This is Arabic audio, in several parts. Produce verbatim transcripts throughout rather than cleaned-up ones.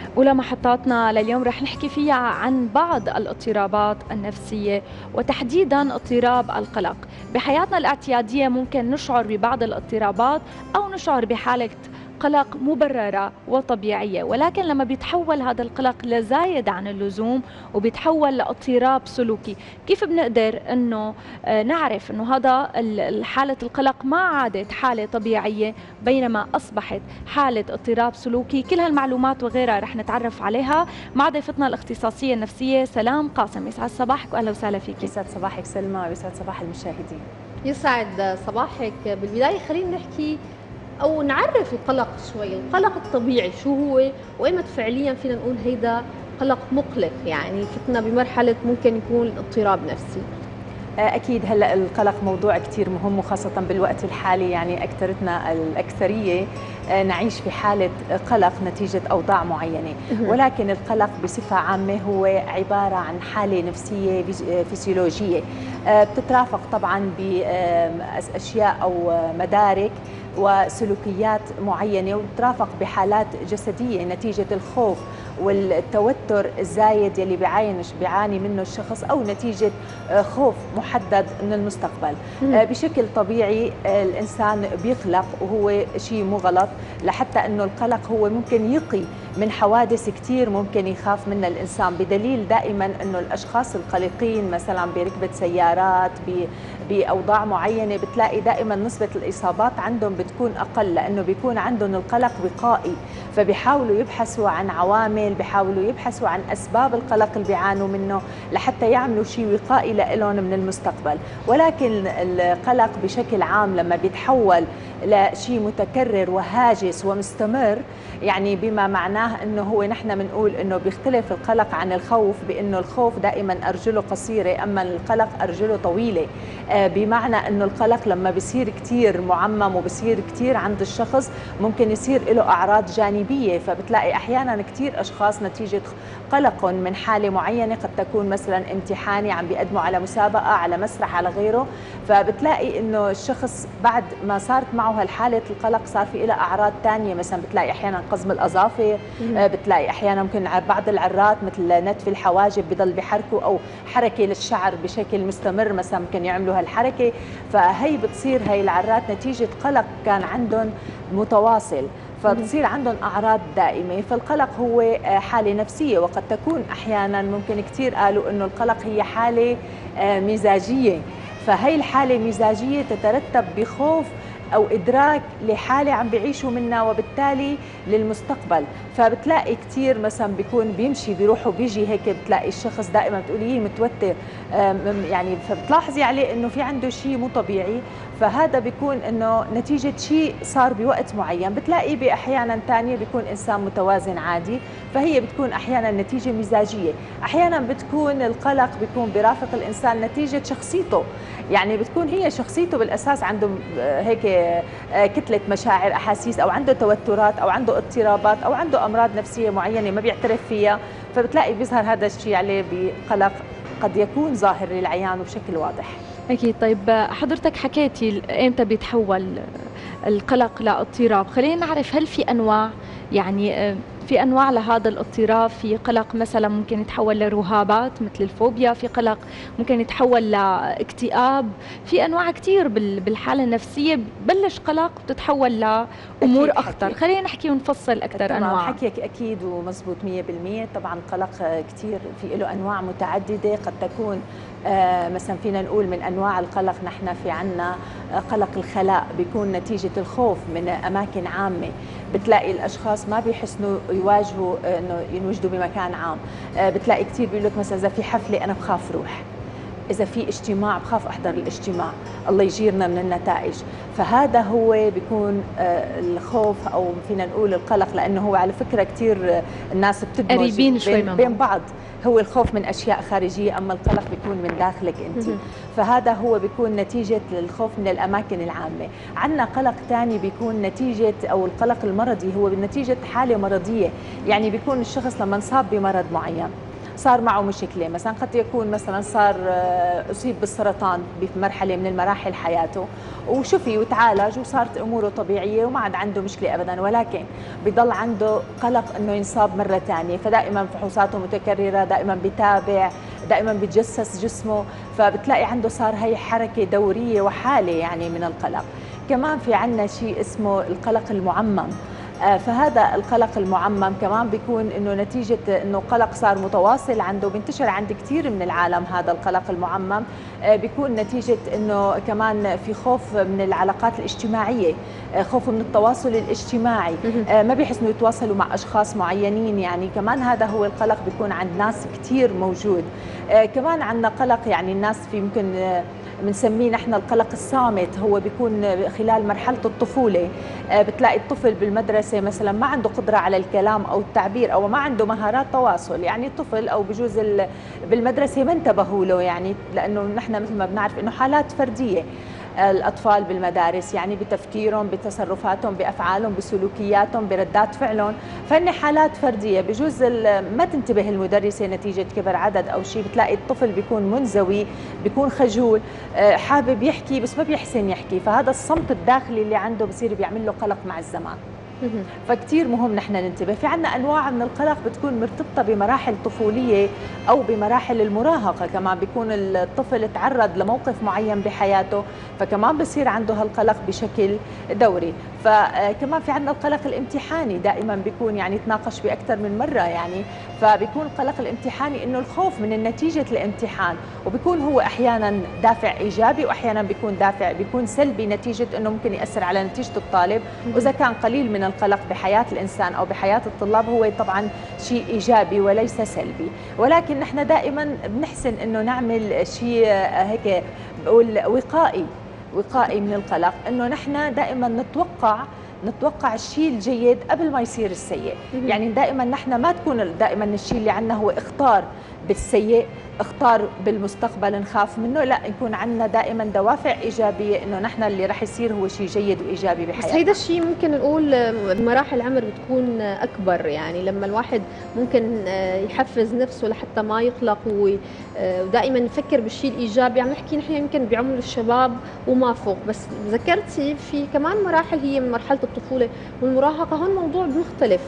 أولى محطاتنا لليوم رح نحكي فيها عن بعض الاضطرابات النفسية وتحديدا اضطراب القلق. بحياتنا الاعتيادية ممكن نشعر ببعض الاضطرابات أو نشعر بحالة قلق مبررة وطبيعية، ولكن لما بيتحول هذا القلق لزايد عن اللزوم وبيتحول لاضطراب سلوكي، كيف بنقدر انه آه، نعرف انه هذا حالة القلق ما عادت حالة طبيعية بينما اصبحت حالة اضطراب سلوكي؟ كل هالمعلومات وغيرها رح نتعرف عليها مع ضيفتنا الاختصاصية النفسية سلام قاسم. يسعد صباحك واهلا وسهلا فيك. يسعد صباحك سلمى ويسعد صباح المشاهدين. يسعد صباحك. بالبداية خلينا نحكي أو نعرف القلق شوي. القلق الطبيعي شو هو وإمتى فعليا فينا نقول هيدا قلق مقلق، يعني فتنا بمرحلة ممكن يكون اضطراب نفسي؟ أكيد هلأ القلق موضوع كتير مهم وخاصة بالوقت الحالي، يعني أكثرتنا الأكثرية نعيش في حالة قلق نتيجة أوضاع معينة، ولكن القلق بصفة عامة هو عبارة عن حالة نفسية فسيولوجية بتترافق طبعا بأشياء أو مدارك وسلوكيات معينة، وترافق بحالات جسدية نتيجة الخوف والتوتر الزايد يلي بيعاني بيعاني منه الشخص، أو نتيجة خوف محدد من المستقبل. مم. بشكل طبيعي الإنسان بيقلق وهو شيء مو غلط، لحتى أنه القلق هو ممكن يقي من حوادث كتير ممكن يخاف منها الإنسان، بدليل دائما أنه الأشخاص القلقين مثلا بركبة سيارات بأوضاع معينة بتلاقي دائما نسبة الإصابات عندهم بتكون أقل، لأنه بيكون عندهم القلق وقائي، فبيحاولوا يبحثوا عن عوامل، بيحاولوا يبحثوا عن أسباب القلق اللي بيعانوا منه لحتى يعملوا شيء وقائي لهم من المستقبل. ولكن القلق بشكل عام لما بيتحول لشيء متكرر وهاجس ومستمر، يعني بما معناه انه هو نحن بنقول انه بيختلف القلق عن الخوف، بانه الخوف دائما ارجله قصيره اما القلق ارجله طويله، بمعنى انه القلق لما بيصير كثير معمم وبصير كثير عند الشخص ممكن يصير له اعراض جانبيه، فبتلاقي احيانا كثير اشخاص نتيجه قلقهم من حاله معينه، قد تكون مثلا امتحاني عم بيقدموا على مسابقه على مسرح على غيره، فبتلاقي انه الشخص بعد ما صارت معه هالحاله القلق صار في لها اعراض ثانيه، مثلا بتلاقي احيانا قزم الاظافر، بتلاقي احيانا ممكن بعض العرات مثل نتف الحواجب بضل بحركوا، او حركه للشعر بشكل مستمر مثلا ممكن يعملوا هالحركه، فهي بتصير هي العرات نتيجه قلق كان عندهم متواصل، فبتصير عندهم أعراض دائمة. فالقلق هو حالة نفسية، وقد تكون أحيانا ممكن كثير قالوا أنه القلق هي حالة مزاجية، فهي الحالة المزاجية تترتب بخوف أو إدراك لحالة عم بيعيشوا منها وبالتالي للمستقبل. فبتلاقي كثير مثلا بيكون بيمشي بيروح وبيجي هيك، بتلاقي الشخص دائما بتقولي متوتر، يعني فبتلاحظي عليه انه في عنده شيء مو طبيعي، فهذا بيكون انه نتيجه شيء صار بوقت معين. بتلاقي باحيانا ثانيه بيكون انسان متوازن عادي، فهي بتكون احيانا نتيجه مزاجيه، احيانا بتكون القلق بيكون برافق الانسان نتيجه شخصيته، يعني بتكون هي شخصيته بالاساس عنده هيك كتله مشاعر احاسيس، او عنده توترات او عنده اضطرابات او عنده امراض نفسيه معينه ما بيعترف فيها، فبتلاقي بيظهر هذا الشيء عليه بقلق قد يكون ظاهر للعيان وبشكل واضح. أكيد. طيب حضرتك حكيتي إمتى بيتحول القلق لاضطراب، خلينا نعرف هل في أنواع، يعني في أنواع لهذا الاضطراب؟ في قلق مثلا ممكن يتحول لرهابات مثل الفوبيا، في قلق ممكن يتحول لاكتئاب، في أنواع كتير بالحالة النفسية ببلش قلق بتتحول لأمور أخطر. خلينا نحكي ونفصل أكثر أنواع. حكيك أكيد ومزبوط مية بالمية. طبعا قلق كتير في له أنواع متعددة، قد تكون آه مثلا فينا نقول من أنواع القلق نحن في عنا قلق الخلاء، بيكون نتيجة الخوف من أماكن عامة، بتلاقي الأشخاص ما بيحسنوا يواجهوا إنه ينوجدوا بمكان عام، آه بتلاقي كثير بيقول لك مثلا إذا في حفلة أنا بخاف روح، إذا في اجتماع بخاف أحضر الاجتماع، الله يجيرنا من النتائج. فهذا هو بيكون الخوف أو فينا نقول القلق، لأنه هو على فكرة كثير الناس بتدمج قريبين شوي بين, بين بعض. هو الخوف من أشياء خارجية، أما القلق بيكون من داخلك أنت، فهذا هو بيكون نتيجة الخوف من الأماكن العامة. عندنا قلق ثاني بيكون نتيجة، أو القلق المرضي هو نتيجة حالة مرضية، يعني بيكون الشخص لما انصاب بمرض معين، صار معه مشكله، مثلا قد يكون مثلا صار اصيب بالسرطان بمرحله من المراحل حياته وشفي وتعالج وصارت اموره طبيعيه وما عاد عنده مشكله ابدا، ولكن بضل عنده قلق انه ينصاب مره ثانيه، فدائما فحوصاته متكرره، دائما بتابع، دائما بتجسس جسمه، فبتلاقي عنده صار هي حركه دوريه وحاله يعني من القلق. كمان في عندنا شيء اسمه القلق المعمم. فهذا القلق المعمم كمان بيكون انه نتيجه انه قلق صار متواصل عنده، بينتشر عند كثير من العالم. هذا القلق المعمم بيكون نتيجه انه كمان في خوف من العلاقات الاجتماعيه، خوف من التواصل الاجتماعي، ما بيحسنوا يتواصلوا مع اشخاص معينين، يعني كمان هذا هو القلق بيكون عند ناس كثير موجود. كمان عندنا قلق يعني الناس في ممكن بنسميه نحن القلق الصامت، هو بيكون خلال مرحله الطفوله. بتلاقي الطفل بالمدرسه مثلا ما عنده قدره على الكلام او التعبير او ما عنده مهارات تواصل، يعني الطفل او بجوز بالمدرسه ما انتبهوا له، يعني لانه نحن مثل ما بنعرف انه حالات فرديه الأطفال بالمدارس، يعني بتفكيرهم، بتصرفاتهم، بأفعالهم، بسلوكياتهم، بردات فعلهم، فهن حالات فردية. بجوز ما تنتبه المدرسة نتيجة كبر عدد أو شيء، بتلاقي الطفل بيكون منزوي، بيكون خجول، حابب يحكي بس ما بيحسن يحكي، فهذا الصمت الداخلي اللي عنده بصير بيعمل له قلق مع الزمان. فكتير مهم نحن ننتبه. في عندنا انواع من القلق بتكون مرتبطه بمراحل طفوليه او بمراحل المراهقه، كمان بيكون الطفل تعرض لموقف معين بحياته فكمان بصير عنده هالقلق بشكل دوري. فكمان في عندنا القلق الامتحاني، دائما بيكون يعني تناقش باكثر من مره، يعني فبيكون القلق الامتحاني انه الخوف من نتيجه الامتحان، وبيكون هو احيانا دافع ايجابي واحيانا بيكون دافع بيكون سلبي نتيجه انه ممكن ياثر على نتيجه الطالب، واذا كان قليل من القلق بحياه الانسان او بحياه الطلاب هو طبعا شيء ايجابي وليس سلبي. ولكن نحن دائما بنحسن انه نعمل شيء هيك بقول وقائي وقائي من القلق، انه نحن دائما نتوقع نتوقع الشيء الجيد قبل ما يصير السيء. يعني دائما نحن ما تكون دائما الشيء اللي عندنا هو اختار بالسيء، اختار بالمستقبل نخاف منه، لا يكون عندنا دائما دوافع ايجابيه انه نحن اللي رح يصير هو شيء جيد وايجابي بحياتنا. بس هيدا الشيء ممكن نقول بمراحل العمر بتكون اكبر، يعني لما الواحد ممكن يحفز نفسه لحتى ما يقلق ودائما يفكر بالشيء الايجابي. عم نحكي نحن يمكن بعمر الشباب وما فوق، بس ذكرتي في كمان مراحل هي من مرحله الطفوله والمراهقه، هون موضوع مختلف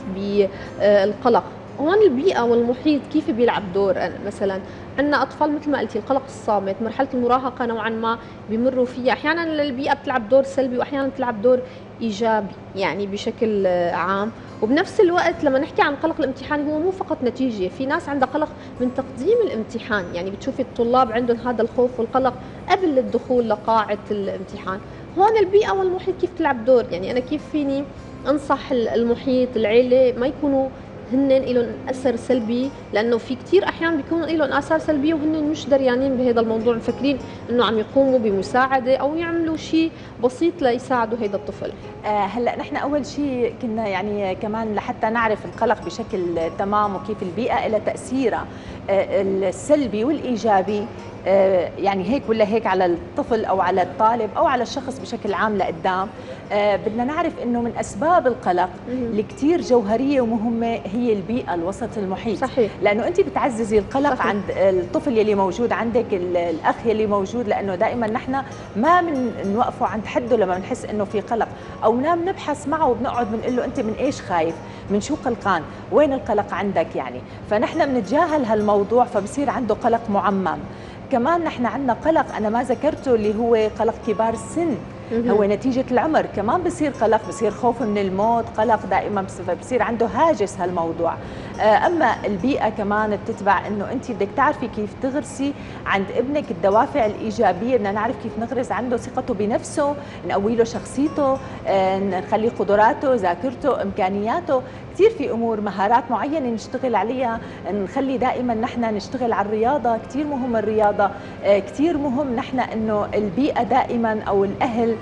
بالقلق. هون البيئة والمحيط كيف بيلعب دور؟ مثلا عندنا أطفال مثل ما قلتي القلق الصامت، مرحلة المراهقة نوعا ما بيمروا فيها، أحيانا البيئة بتلعب دور سلبي وأحيانا بتلعب دور إيجابي يعني بشكل عام. وبنفس الوقت لما نحكي عن قلق الامتحان هو مو فقط نتيجة، في ناس عندها قلق من تقديم الامتحان، يعني بتشوفي الطلاب عندهم هذا الخوف والقلق قبل الدخول لقاعة الامتحان. هون البيئة والمحيط كيف تلعب دور؟ يعني أنا كيف فيني أنصح المحيط العيلة ما يكونوا هن لهم اثر سلبي، لانه في كثير احيان بيكون لهم اثار سلبيه وهن مش دريانين بهذا الموضوع، مفكرين انه عم يقوموا بمساعده او يعملوا شيء بسيط ليساعدوا هذا الطفل. آه هلا نحن اول شيء كنا يعني كمان لحتى نعرف القلق بشكل تمام وكيف البيئه لها تاثيرها آه السلبي والايجابي، آه يعني هيك ولا هيك على الطفل او على الطالب او على الشخص بشكل عام لقدام. آه بدنا نعرف انه من اسباب القلق اللي كثير جوهريه ومهمه هي البيئه، الوسط المحيط. صحيح. لانه انت بتعززي القلق صحيح. عند الطفل يلي موجود عندك، الاخ يلي موجود، لانه دائما نحن ما بنوقفه عند حده لما بنحس انه في قلق، او نام نبحث معه وبنقعد بنقول له انت من ايش خايف؟ من شو قلقان؟ وين القلق عندك يعني؟ فنحن بنتجاهل هالموضوع فبصير عنده قلق معمم. كمان نحن عندنا قلق انا ما ذكرته اللي هو قلق كبار السن، هو نتيجة العمر كمان بصير قلق، بصير خوف من الموت، قلق دائما بصير عنده هاجس هالموضوع. أما البيئة كمان بتتبع إنه أنت بدك تعرفي كيف تغرسي عند ابنك الدوافع الإيجابية، بدنا نعرف كيف نغرس عنده ثقته بنفسه، نقوي له شخصيته، نخلي قدراته، ذاكرته، إمكانياته. كثير في أمور مهارات معينة نشتغل عليها، نخلي دائما نحن نشتغل على الرياضة، كثير مهم الرياضة، كثير مهم نحن إنه البيئة دائما أو الأهل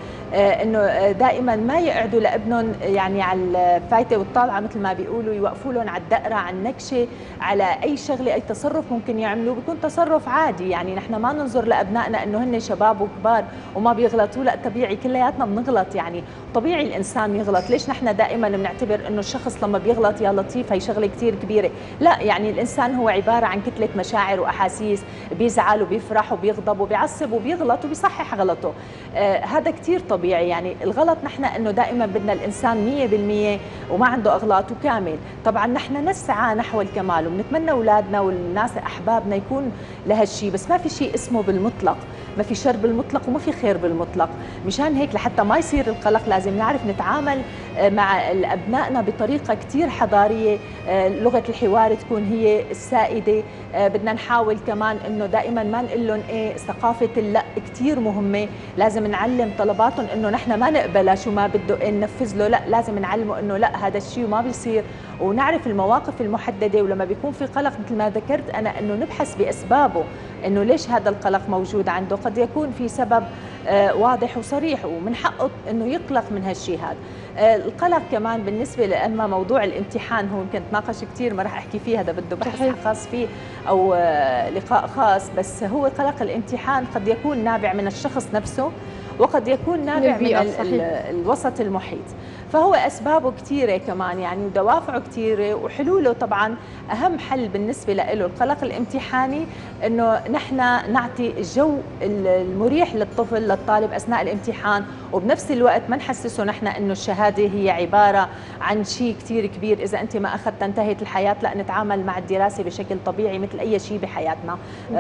انه دائما ما يقعدوا لابنهم يعني على الفايته والطالعه مثل ما بيقولوا، يوقفوا لهم على الدقره، على النكشه، على اي شغله، اي تصرف ممكن يعملوه بيكون تصرف عادي. يعني نحن ما ننظر لابنائنا انه هن شباب وكبار وما بيغلطوا، لا طبيعي كلياتنا بنغلط، يعني طبيعي الانسان يغلط. ليش نحن دائما بنعتبر انه الشخص لما بيغلط يا لطيف هي شغله كثير كبيره. لا، يعني الانسان هو عباره عن كتله مشاعر واحاسيس، بيزعل وبيفرح وبيغضب وبيعصب وبيغلط وبيصحح غلطه. آه هذا كثير طبيعي. يعني الغلط نحن انه دائما بدنا الانسان مية بالمية وما عنده اغلاط وكامل. طبعا نحن نسعى نحو الكمال وبنتمنى اولادنا والناس احبابنا يكون لهالشيء، بس ما في شيء اسمه بالمطلق، ما في شر بالمطلق وما في خير بالمطلق. مشان هيك لحتى ما يصير القلق لازم نعرف نتعامل مع أبنائنا بطريقة كتير حضارية، لغة الحوار تكون هي السائدة. بدنا نحاول كمان إنه دائما ما نقول لهم إيه، ثقافة اللا كتير مهمة. لازم نعلم طلباتهم إنه نحن ما نقبلها شو ما بده إيه ننفذ له، لا لازم نعلمه إنه لا هذا الشيء ما بيصير، ونعرف المواقف المحددة. ولما بيكون في قلق مثل ما ذكرت أنا إنه نبحث بأسبابه، إنه ليش هذا القلق موجود عنده. قد يكون في سبب واضح وصريح ومن حقه إنه يقلق من هالشيء هذا. القلق كمان بالنسبه لأما موضوع الامتحان هو يمكن تناقش كثير، ما راح احكي فيه، هذا بده بحث خاص فيه او لقاء خاص. بس هو قلق الامتحان قد يكون نابع من الشخص نفسه وقد يكون نابع من ال الوسط المحيط، فهو اسبابه كثيره كمان يعني ودوافعه كثيره وحلوله. طبعا اهم حل بالنسبه له القلق الامتحاني انه نحن نعطي الجو المريح للطفل للطالب اثناء الامتحان، وبنفس الوقت ما نحسسه نحن انه الشهاده هي عباره عن شيء كثير كبير، اذا انت ما اخذت انتهت الحياه. لا، نتعامل مع الدراسه بشكل طبيعي مثل اي شيء بحياتنا،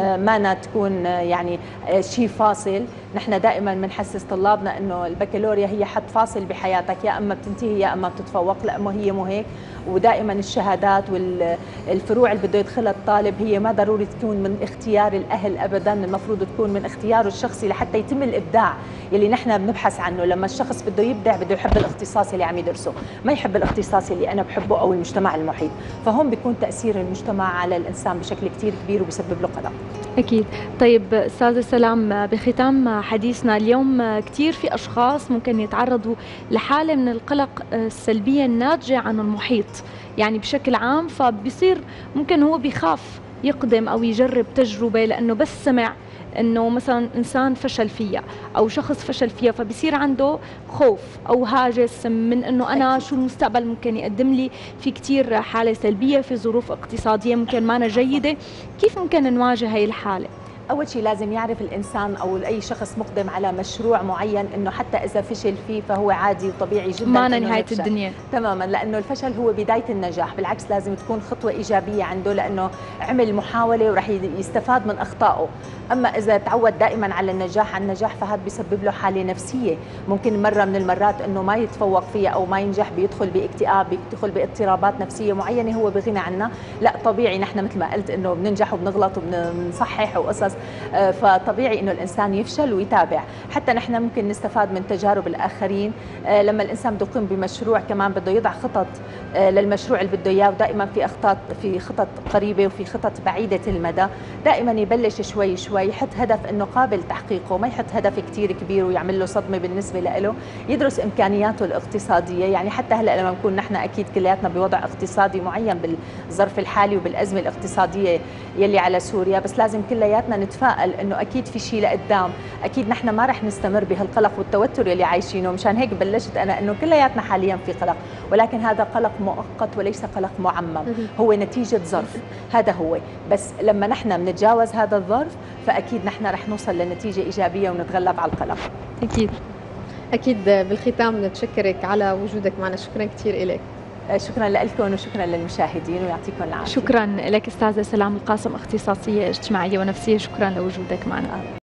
ما تكون يعني شيء فاصل. نحن دائما بنحسس طلابنا انه البكالوريا هي حد فاصل بحياتك، يا اما بتنتهي يا اما بتتفوق. لا، ما هي مو هيك. ودائما الشهادات والفروع اللي بده يدخلها الطالب هي ما ضروري تكون من اختيار الاهل ابدا، المفروض تكون من اختياره الشخصي لحتى يتم الابداع يلي نحن بنبحث عنه. لما الشخص بده يبدع بده يحب الاختصاص اللي عم يدرسه، ما يحب الاختصاص اللي انا بحبه او المجتمع المحيط. فهون بيكون تاثير المجتمع على الانسان بشكل كثير كبير وبسبب له قلق. اكيد. طيب استاذه سلام، بختام حديثنا اليوم كثير في اشخاص ممكن يتعرضوا لحاله من القلق السلبيه الناتجه عن المحيط يعني بشكل عام، فبصير ممكن هو بيخاف يقدم او يجرب تجربه لانه بس سمع انه مثلا انسان فشل فيها او شخص فشل فيها، فبصير عنده خوف او هاجس من انه انا شو المستقبل ممكن يقدم لي. في كثير حاله سلبيه، في ظروف اقتصاديه ممكن ما جيده. كيف ممكن نواجه هي الحاله؟ أول شيء لازم يعرف الإنسان أو أي شخص مقدم على مشروع معين إنه حتى إذا فشل فيه فهو عادي وطبيعي جدا، ما نهاية الدنيا تماما، لأنه الفشل هو بداية النجاح. بالعكس لازم تكون خطوة إيجابية عنده، لأنه عمل محاولة ورح يستفاد من أخطائه. أما إذا تعود دائما على النجاح عن النجاح فهذا بيسبب له حالة نفسية، ممكن مرة من المرات إنه ما يتفوق فيها أو ما ينجح، بيدخل باكتئاب، بيدخل باضطرابات نفسية معينة هو بغنى عنها. لا، طبيعي نحن مثل ما قلت إنه بننجح وبنغلط وبنصحح وقصص، فطبيعي انه الانسان يفشل ويتابع. حتى نحن ممكن نستفاد من تجارب الاخرين. لما الانسان بده يقوم بمشروع كمان بده يضع خطط للمشروع اللي بده اياه، ودائما في اخطاء، في خطط قريبه وفي خطط بعيده المدى. دائما يبلش شوي شوي، يحط هدف انه قابل تحقيقه، ما يحط هدف كثير كبير ويعمل له صدمه بالنسبه له. يدرس امكانياته الاقتصاديه، يعني حتى هلا لما نكون نحن اكيد كلياتنا بوضع اقتصادي معين بالظرف الحالي وبالازمه الاقتصاديه يلي على سوريا، بس لازم كلياتنا نتفائل انه اكيد في شيء لقدام، اكيد نحن ما رح نستمر بهالقلق والتوتر يلي عايشينه. مشان هيك بلشت انا انه كلياتنا حاليا في قلق، ولكن هذا قلق مؤقت وليس قلق معمم، هو نتيجه ظرف، هذا هو. بس لما نحن بنتجاوز هذا الظرف فاكيد نحن رح نوصل لنتيجه ايجابيه ونتغلب على القلق. اكيد. اكيد. بالختام نتشكرك على وجودك معنا، شكرا كثير لك. شكرا لكم وشكرا للمشاهدين ويعطيكم العافيه. شكرا لك استاذه سلام القاسم، اختصاصيه اجتماعيه ونفسيه، شكرا لوجودك معنا.